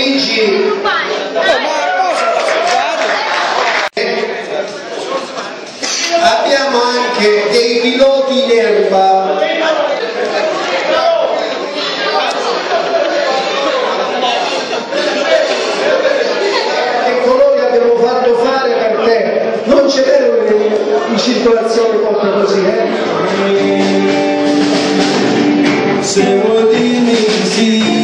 Luigi. Abbiamo anche dei piloti in erba. Che colori abbiamo fatto fare per te? Non ce l'erano in circolazione proprio così, Se vuoi dirmi sì.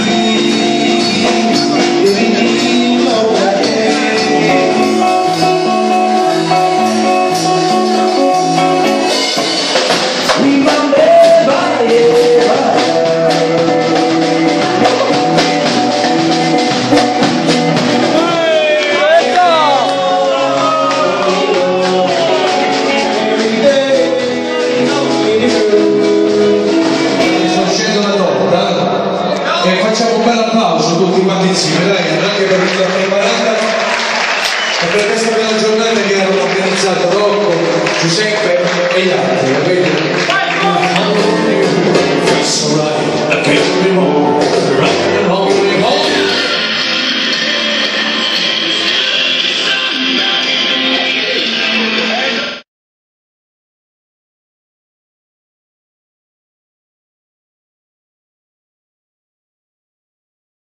E facciamo un bel applauso tutti quanti insieme, dai, anche per la preparata e per questa bella giornata che hanno organizzato Rocco, Giuseppe e gli altri, capito?